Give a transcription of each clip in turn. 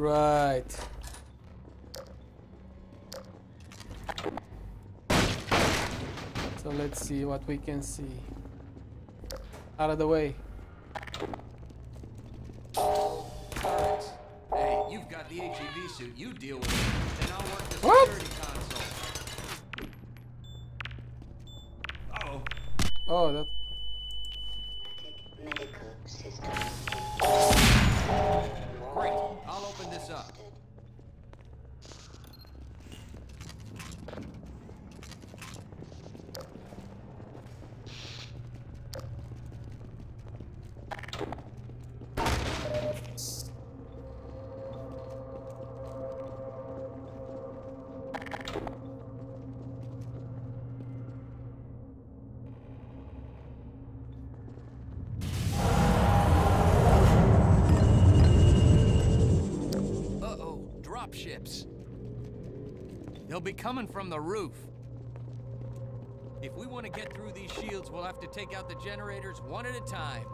Right. So let's see what we can see. Out of the way. Hey, you've got the HEV suit. You deal with it. Then I'll work the What? security console. Uh-oh. Oh, that. Medical system. Great. I'll open this up. Ships. They'll be coming from the roof. If we want to get through these shields, we'll have to take out the generators one at a time.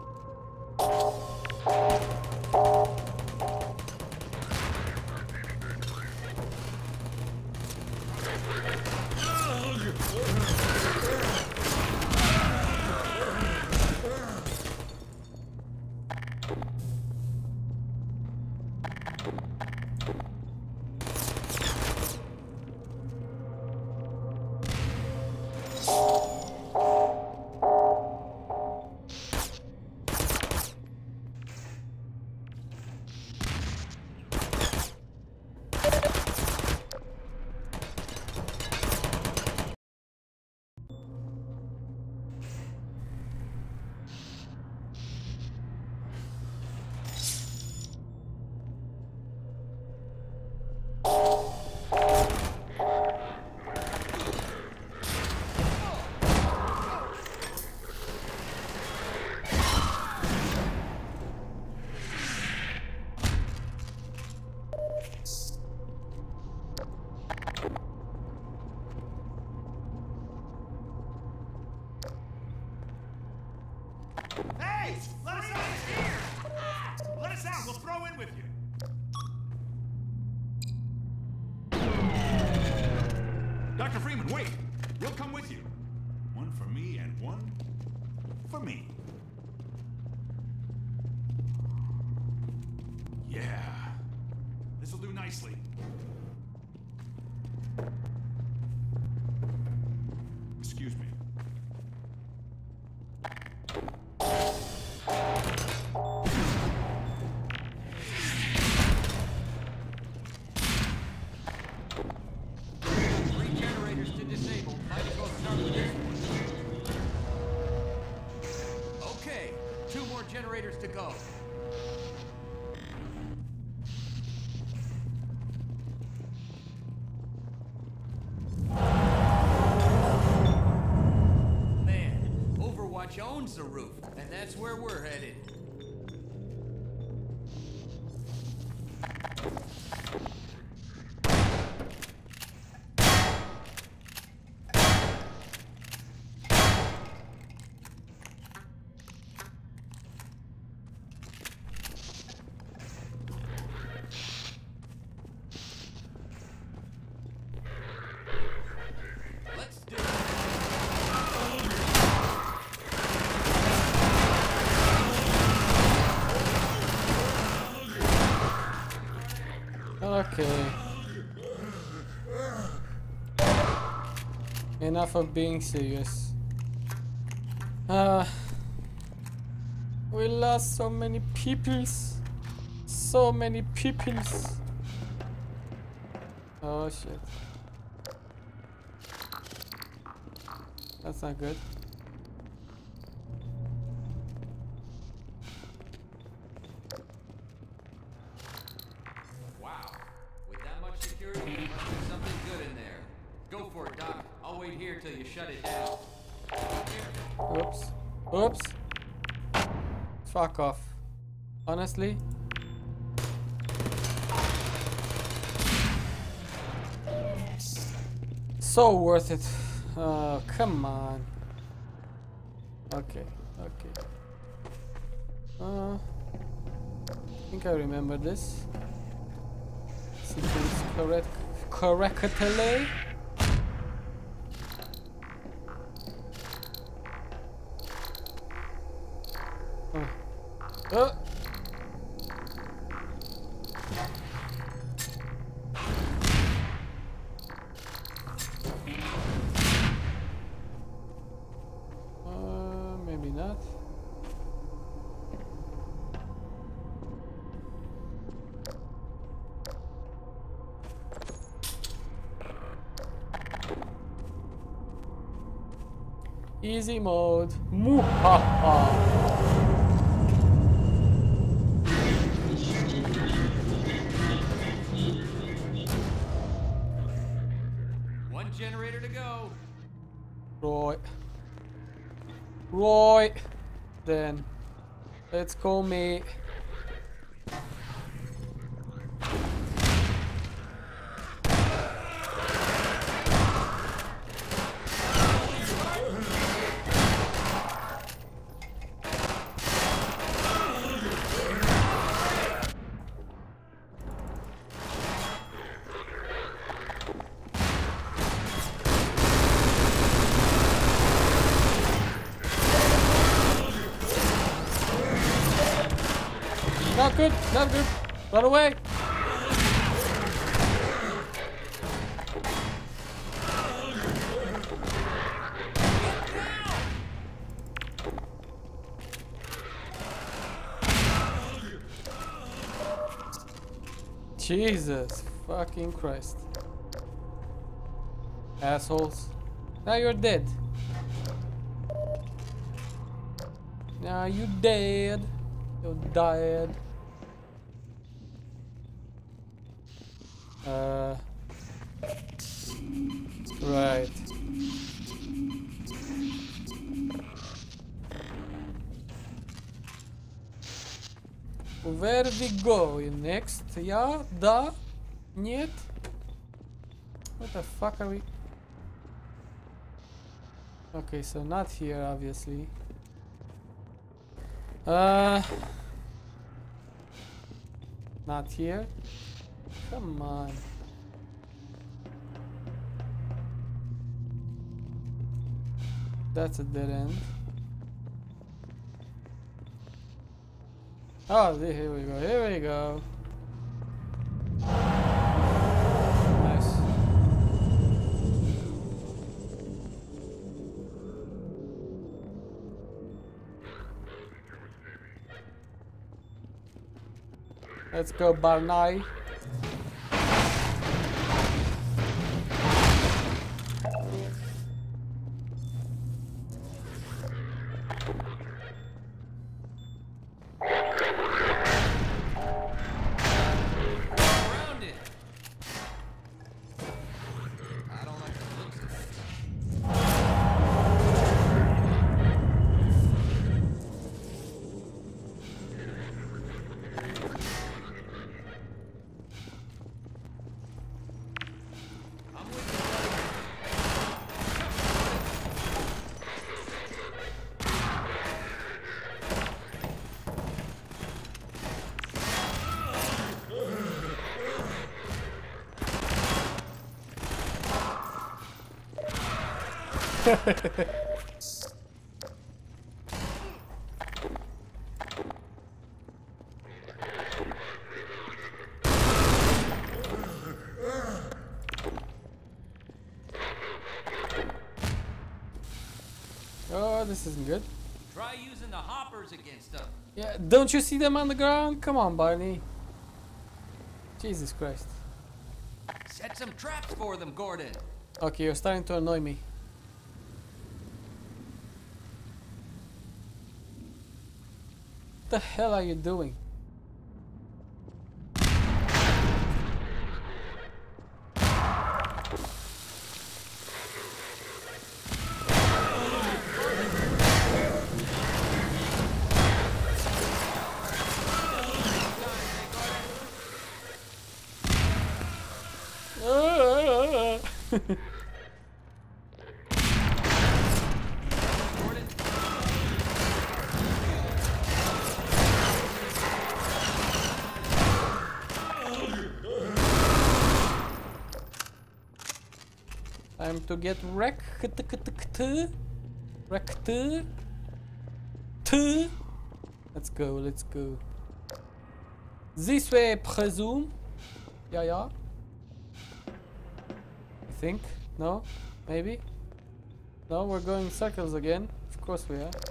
Hey! Let us out! He's here! Let us out! We'll throw in with you! Dr. Freeman, wait! We'll come with you. One for me and one for me. Yeah. This'll do nicely. Excuse me. Generators to go. Man, Overwatch owns the roof, and that's where we're headed. Okay. Enough of being serious. We lost so many peoples. So many peoples. Oh shit. That's not good. Wow. With that much security, there must be something good in there. Go for it, Doc. I'll wait here till you shut it down. Oops. Oops. Fuck off. Honestly. So worth it. Oh, come on. Okay, okay. I think I remember this. sequence correctly. Oh. Maybe not. Easy mode. Muhaha. One generator to go. Right. Then let's go, mate. Not good, not good. Run away. Jesus fucking Christ. Assholes. Now you're dead. Now you dead. You died. Right. Where we go next? Yeah? Da? Нет? What the fuck are we? Okay, so not here, obviously. Not here. Come on. That's a dead end. Oh, here we go. Here we go. Nice. Let's go, Barney. Oh, this isn't good. Try using the hoppers against them. Yeah, don't you see them on the ground? Come on, Barney. Jesus Christ. Set some traps for them, Gordon. Okay, you're starting to annoy me. What the hell are you doing? Time to get wrecked. Wrecked. Let's go, let's go. This way, I presume. Yeah. I think. No? Maybe? No, we're going in circles again. Of course we are.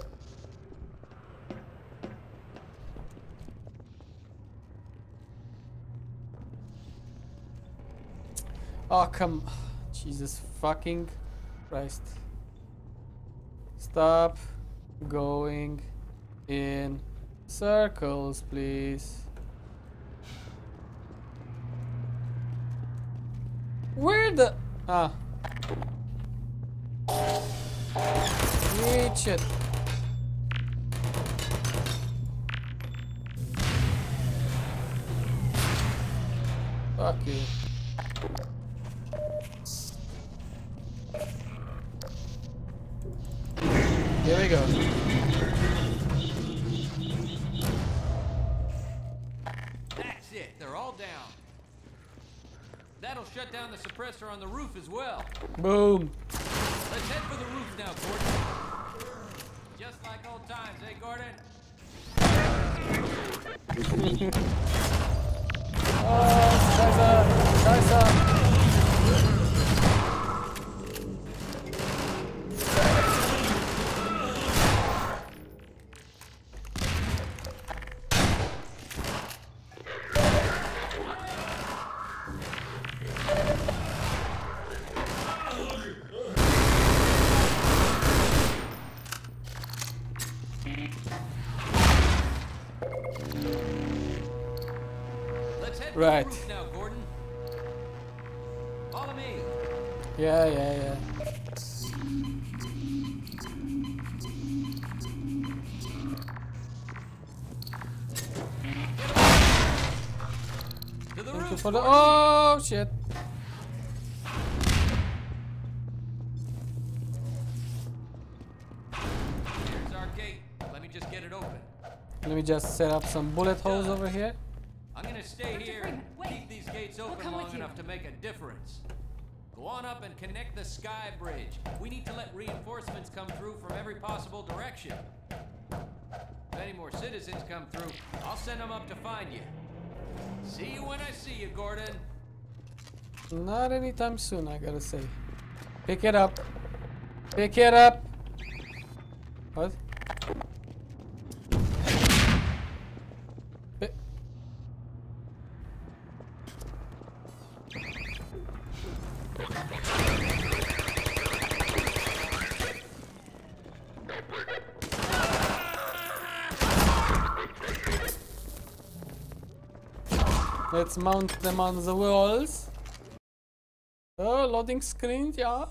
Oh, come. Jesus fucking Christ. Stop going in circles, please. Where the... Ah. Eat shit. Fuck you. Here we go. That's it. They're all down. That'll shut down the suppressor on the roof as well. Boom. Let's head for the roof now, Gordon. Just like old times, eh, Gordon? Oh, Kaiser. Right. Now, Gordon. Follow me. Yeah. To the Thank you roof. for the... Oh, shit. Here's our gate. Let me just get it open. Let me just set up some bullet holes over here. I'm gonna stay here and keep these gates open long enough to make a difference. Go on up and connect the sky bridge. We need to let reinforcements come through from every possible direction. If any more citizens come through, I'll send them up to find you. See you when I see you, Gordon. Not anytime soon, I gotta say. Pick it up. Pick it up. What? Let's mount them on the walls. Oh, loading screen, yeah.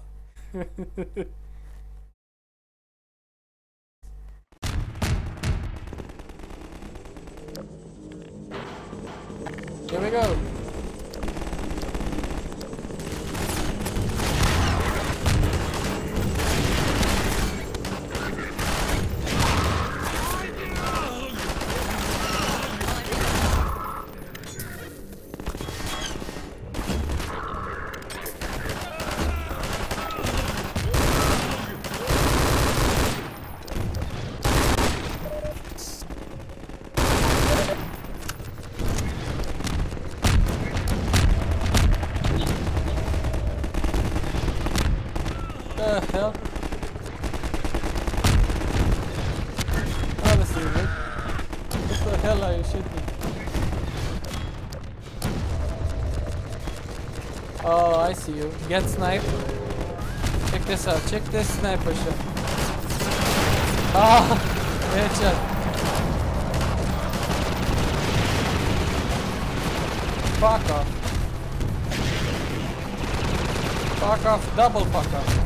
Here we go. The hell? Honestly, man. What the hell are you shooting? Oh, I see you. Get sniped. Check this out. Check this sniper shot. Ah! Headshot. Fuck off. Fuck off. Double fuck off.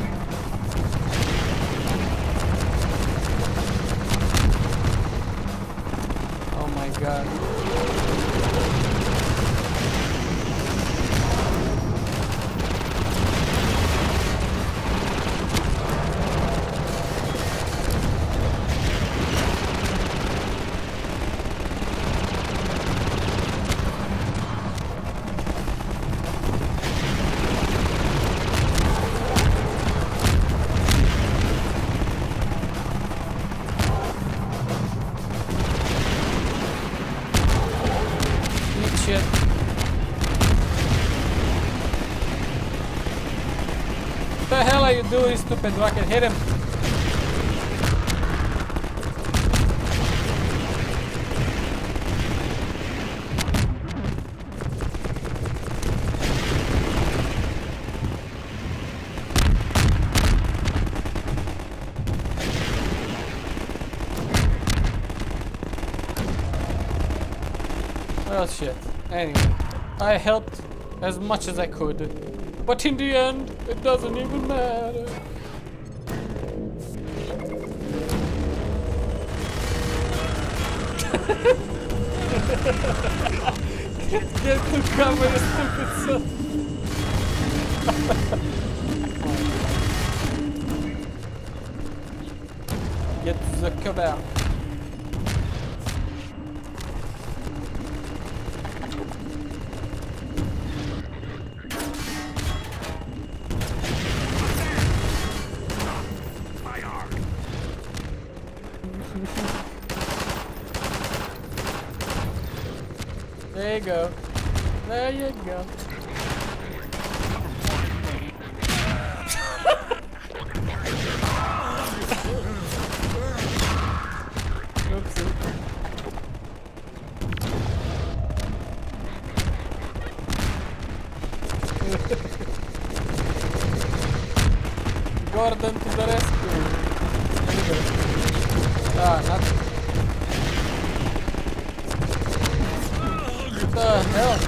Oh my god. are you doing, stupid rocket? Hit him! Well, shit. Anyway, I helped as much as I could, but in the end, it doesn't even matter. Get to cover the stupid son. Get the cover. There you go. There you go. Oopsie. Gordon to the rescue. There you go. Ah, nothing. What the hell?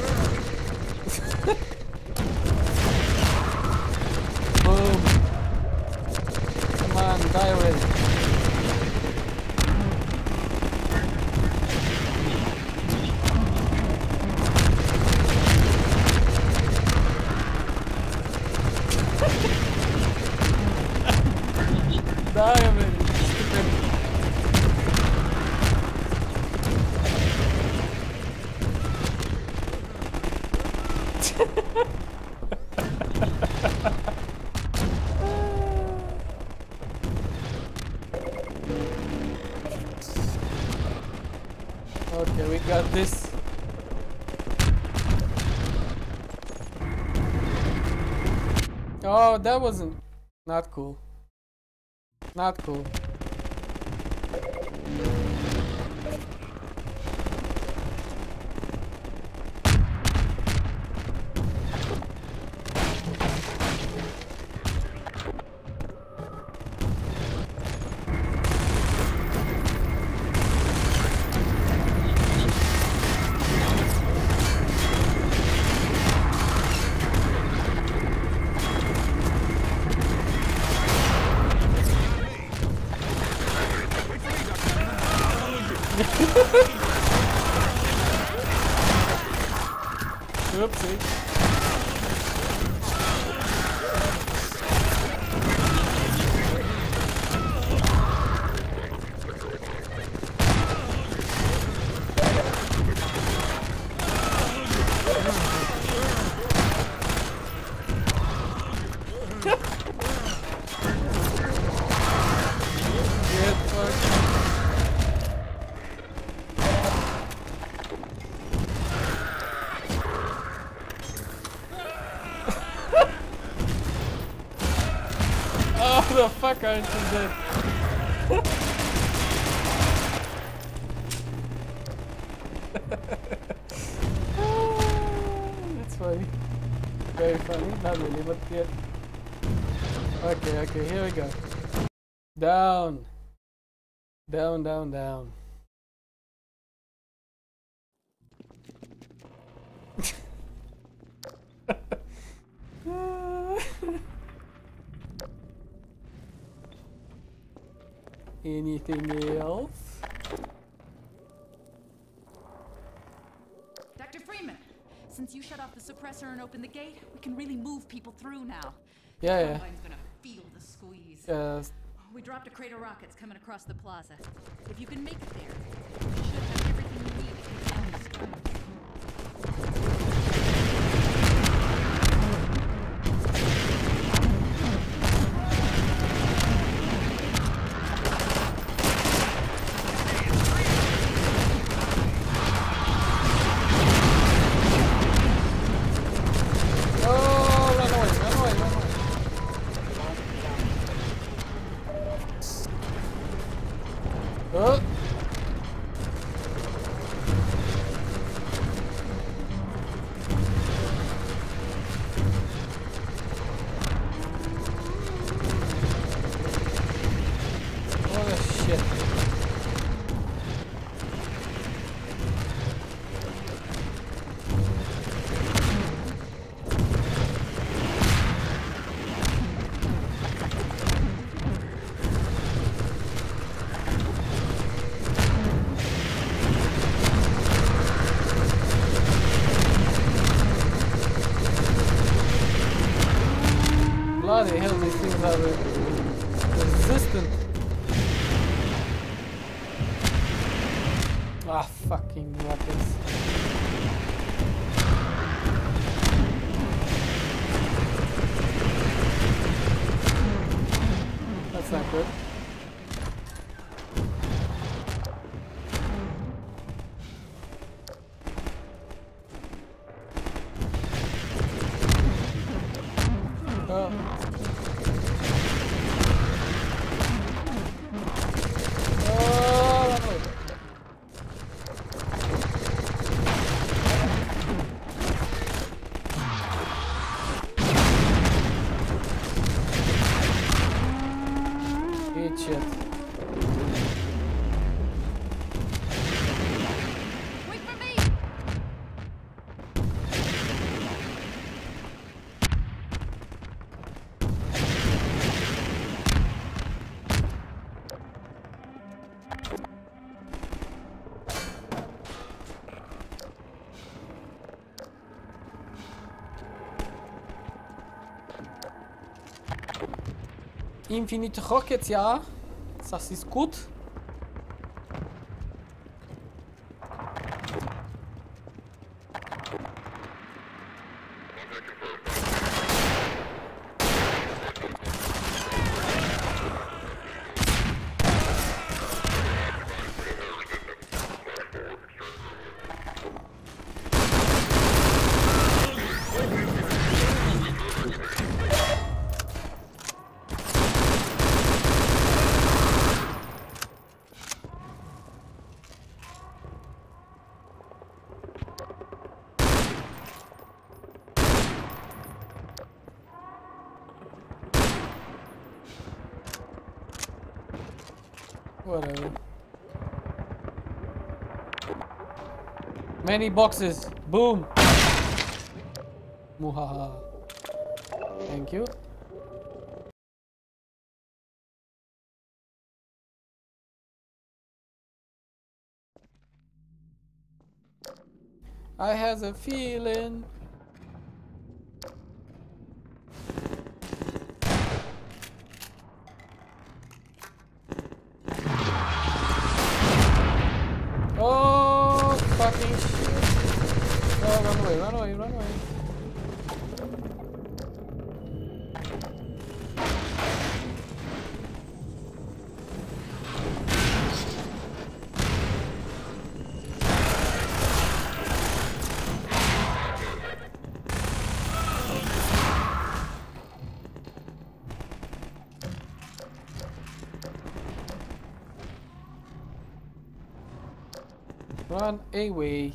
Boom. Come on, die already. Die already, stupid. Okay, we got this. Oh, that wasn't not cool. Not cool. Oopsie. Get fucked. Oh, the fuck aren't you dead? That's funny. Very funny. Not really, but yeah. Okay, okay, here we go. Down. Down, down, down. Anything else? Dr. Freeman, since you shut off the suppressor and opened the gate, we can really move people through now. Yeah, yeah. Somebody's gonna feel the squeeze. Yes. We dropped a crate of rockets coming across the plaza. If you can make it there, you should have everything you need to get down the strike. How the hell these things are resistant? Ah, fucking rockets. That's not good. Oh. Shit. Wait for me! Infinite Rockets, ja. Das ist gut. Whatever. Many boxes. Boom. Muhaha. Thank you. I has a feeling. Oh, fucking shit. Oh, run away, run away, run away. Run away.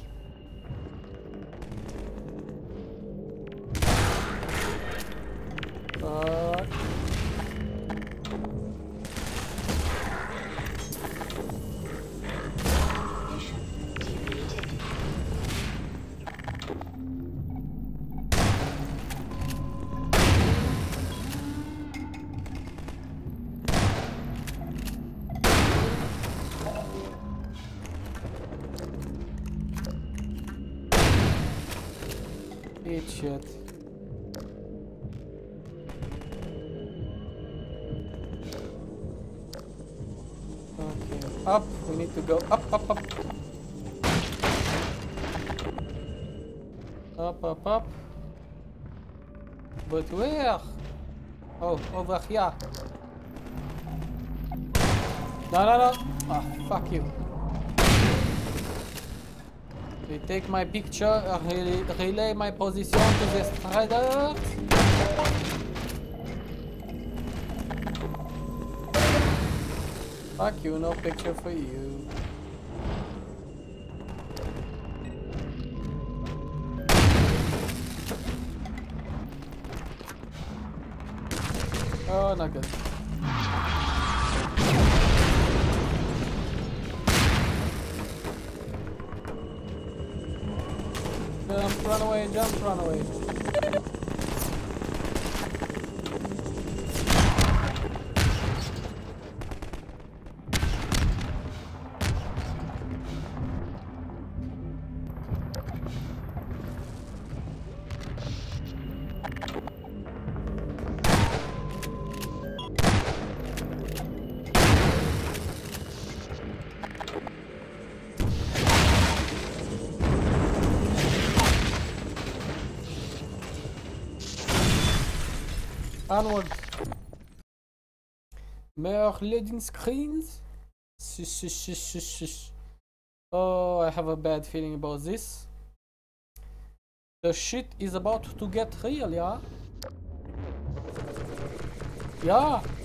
Eat shit. Okay, up. We need to go up, up, up. Up, up, up. But where? Oh, over here. No, no, no. Ah, fuck you. They take my picture, relay my position to the strider. Fuck you, no picture for you. Oh, not good. Jump, run away, jump, run away. Onward. More loading screens. Shush. Oh, I have a bad feeling about this. The shit is about to get real, yeah? Yeah!